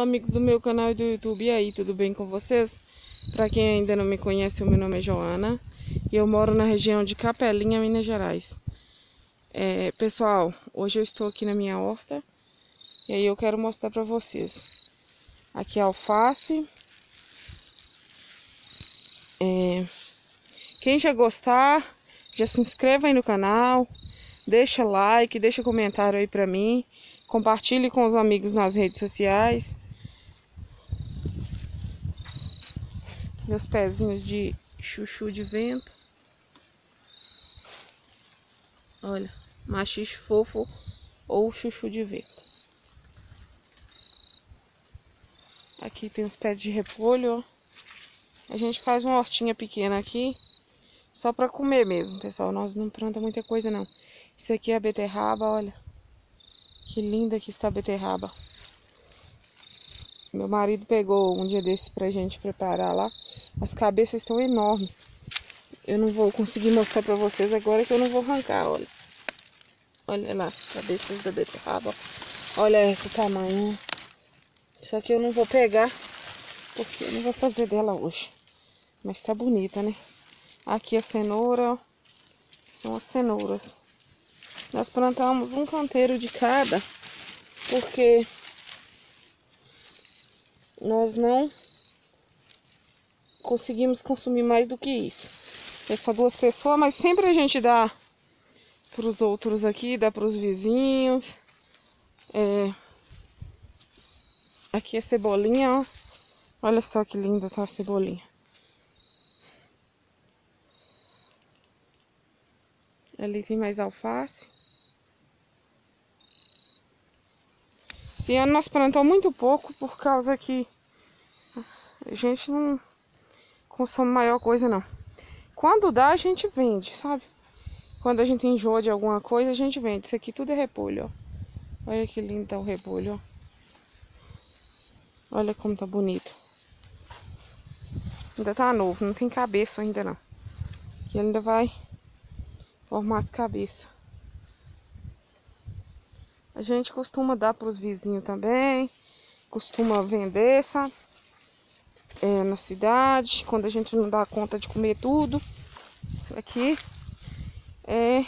Fala, amigos do meu canal e do YouTube. E aí, tudo bem com vocês? Para quem ainda não me conhece, o meu nome é Joana e eu moro na região de Capelinha, Minas Gerais. Pessoal, hoje eu estou aqui na minha horta e aí eu quero mostrar para vocês. Aqui é alface. Quem já gostar, já se inscreva aí no canal, deixa like, deixa comentário aí para mim. Compartilhe com os amigos nas redes sociais. Meus pezinhos de chuchu de vento. Olha, machixe fofo ou chuchu de vento. Aqui tem os pés de repolho, ó. A gente faz uma hortinha pequena aqui, só para comer mesmo, pessoal. Nós não plantamos muita coisa, não. Isso aqui é a beterraba, olha. Que linda que está a beterraba. Meu marido pegou um dia desse pra gente preparar lá. As cabeças estão enormes. Eu não vou conseguir mostrar pra vocês agora que eu não vou arrancar, olha. Olha lá as cabeças da beterraba. Olha esse tamanho. Só que eu não vou pegar, porque eu não vou fazer dela hoje. Mas tá bonita, né? Aqui a cenoura, ó. São as cenouras. Nós plantamos um canteiro de cada, porque nós não conseguimos consumir mais do que isso. É só 2 pessoas, mas sempre a gente dá para os outros aqui, dá para os vizinhos. Aqui é cebolinha, ó. Olha só que linda tá a cebolinha. Ali tem mais alface. Esse ano nós plantamos muito pouco, por causa que a gente não consome maior coisa, não. Quando dá, a gente vende, sabe? Quando a gente enjoa de alguma coisa, a gente vende. Isso aqui tudo é repolho, ó. Olha que lindo tá o repolho, ó. Olha como tá bonito. Ainda tá novo, não tem cabeça ainda, não. Aqui ainda vai formar as cabeças. A gente costuma dar para os vizinhos também. Costuma vender, sabe? Na cidade, quando a gente não dá conta de comer tudo. Aqui é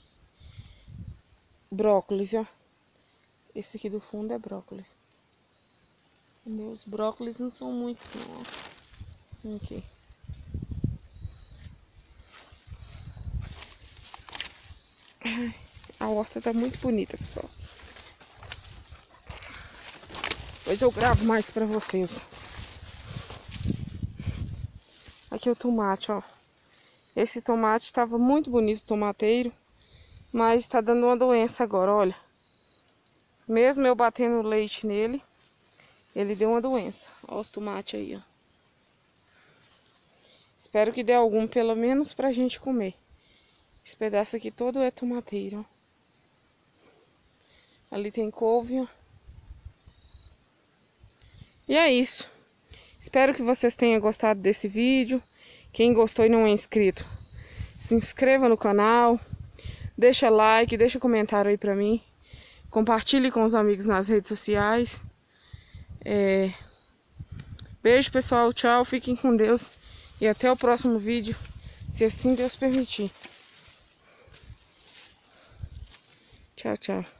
brócolis, ó. Esse aqui do fundo é brócolis. Meus brócolis não são muitos, não. Aqui. A horta tá muito bonita, pessoal. Depois eu gravo mais pra vocês. Aqui o tomate, ó. Esse tomate estava muito bonito, o tomateiro. Mas tá dando uma doença agora, olha. Mesmo eu batendo leite nele, ele deu uma doença. Olha os tomates aí, ó. Espero que dê algum, pelo menos, pra gente comer. Esse pedaço aqui todo é tomateiro, ó. Ali tem couve, ó. E é isso. Espero que vocês tenham gostado desse vídeo. Quem gostou e não é inscrito, se inscreva no canal. Deixa like, deixa comentário aí pra mim. Compartilhe com os amigos nas redes sociais. Beijo, pessoal. Tchau. Fiquem com Deus. E até o próximo vídeo, se assim Deus permitir. Tchau, tchau.